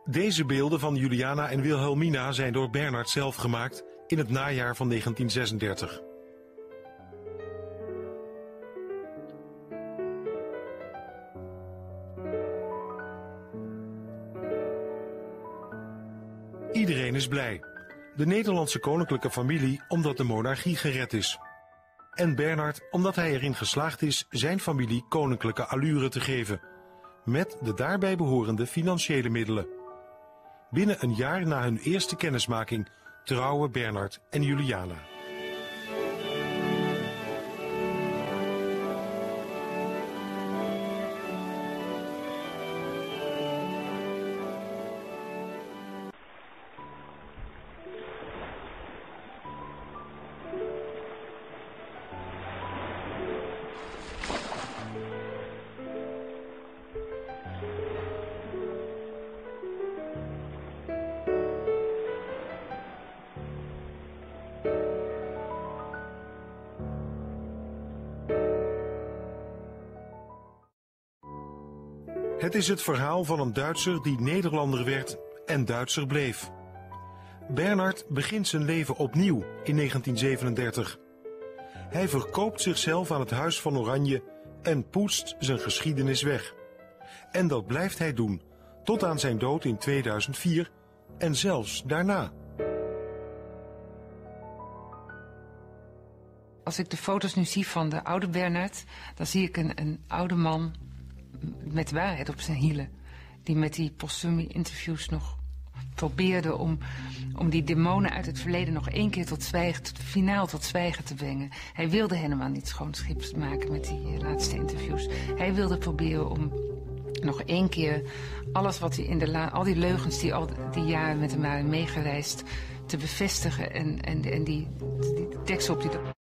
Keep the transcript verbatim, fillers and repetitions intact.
Deze beelden van Juliana en Wilhelmina zijn door Bernhard zelf gemaakt in het najaar van negentien zesendertig. Iedereen is blij. De Nederlandse koninklijke familie omdat de monarchie gered is. En Bernhard omdat hij erin geslaagd is zijn familie koninklijke allure te geven. Met de daarbij behorende financiële middelen. Binnen een jaar na hun eerste kennismaking trouwen Bernhard en Juliana. Het is het verhaal van een Duitser die Nederlander werd en Duitser bleef. Bernhard begint zijn leven opnieuw in negentien zevenendertig. Hij verkoopt zichzelf aan het Huis van Oranje en poetst zijn geschiedenis weg. En dat blijft hij doen, tot aan zijn dood in tweeduizend vier en zelfs daarna. Als ik de foto's nu zie van de oude Bernhard, dan zie ik een, een oude man met waarheid op zijn hielen. Die met die postume-interviews nog probeerde om, om die demonen uit het verleden nog één keer tot zwijgen, tot, finaal tot zwijgen te brengen. Hij wilde helemaal niet schoon schip maken met die uh, laatste interviews. Hij wilde proberen om nog één keer alles wat hij in de la al die leugens die al die jaren met hem waren meegereisd te bevestigen en, en, en die, die deksel op die